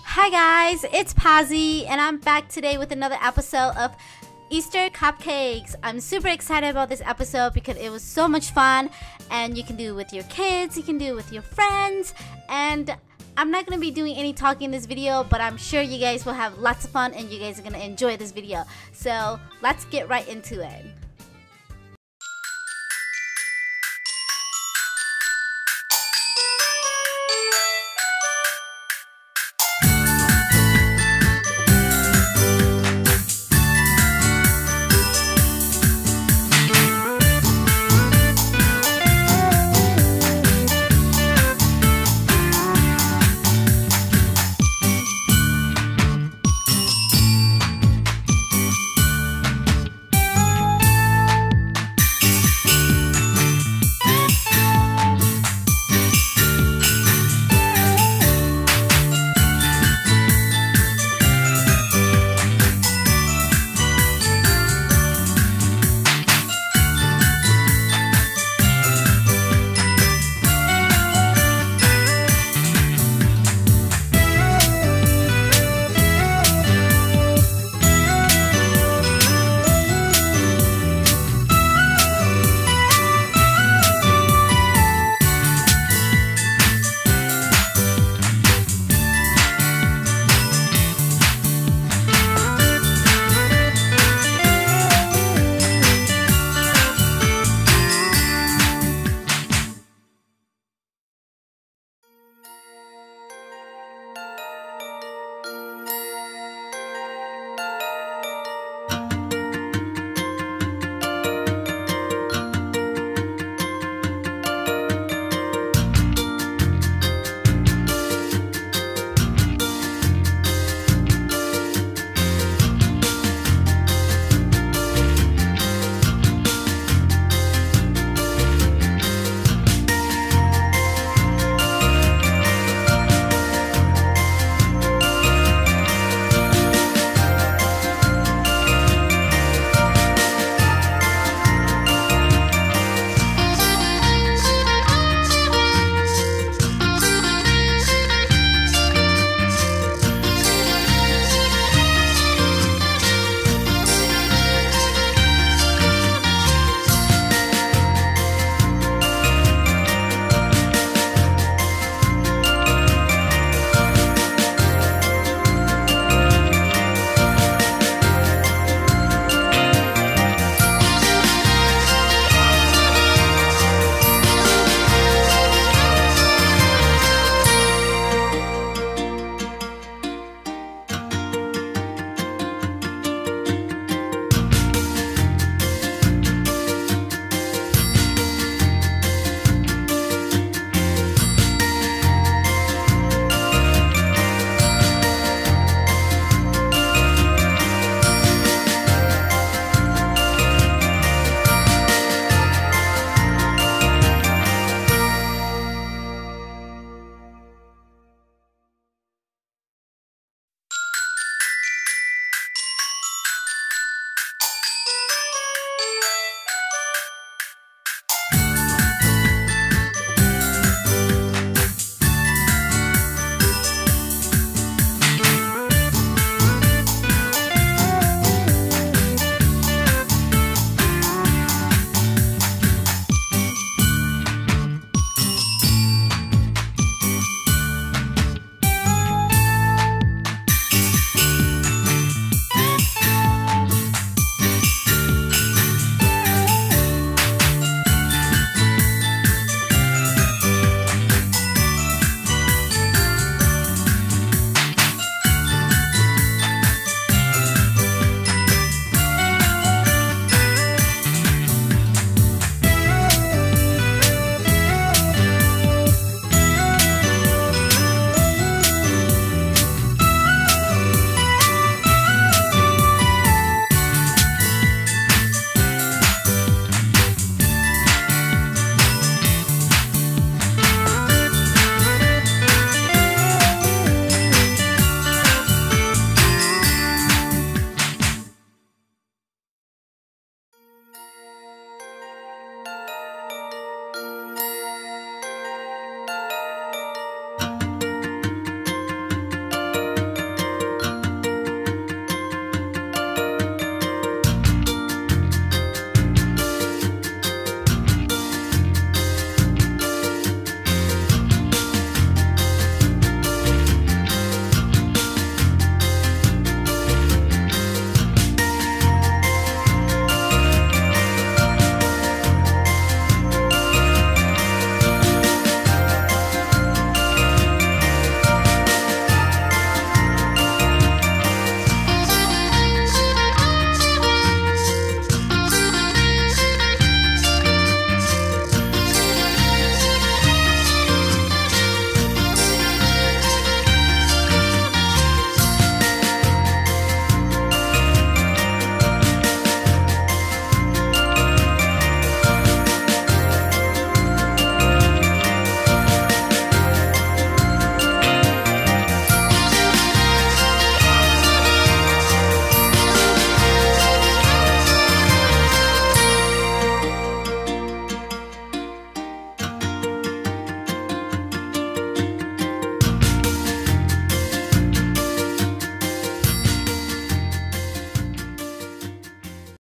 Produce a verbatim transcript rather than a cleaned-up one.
Hi guys, it's Pazzy and I'm back today with another episode of Easter Cupcakes. I'm super excited about this episode because it was so much fun and you can do it with your kids, you can do it with your friends, and I'm not going to be doing any talking in this video, but I'm sure you guys will have lots of fun and you guys are going to enjoy this video. So let's get right into it.